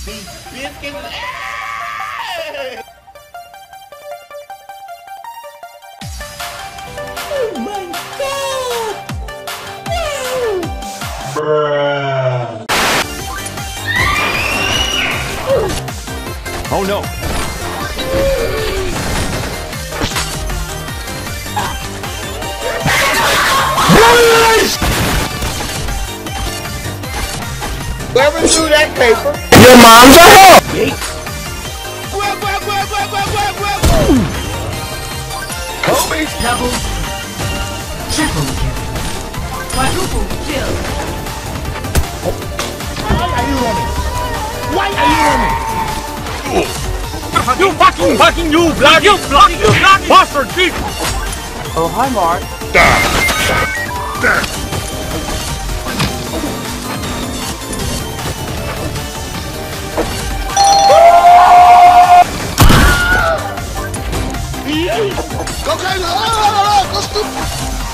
These biscuits. Oh my God! Wow! Bruh. Oh no! Whoever threw that paper. Your mom's a hoe! Kobe. Double, triple kill, quadruple kill. Why are you running? Why are you running? You fucking you bloody bastard thief! Oh, hi, Mark. Go crazy! Go stupid!